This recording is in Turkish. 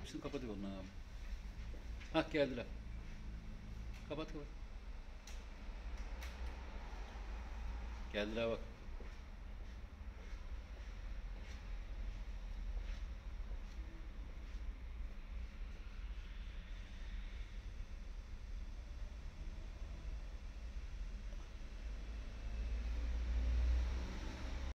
Hepsini kapatıyor onlar abi. Hah, geldiler. Kapat kapat. Geldiler bak.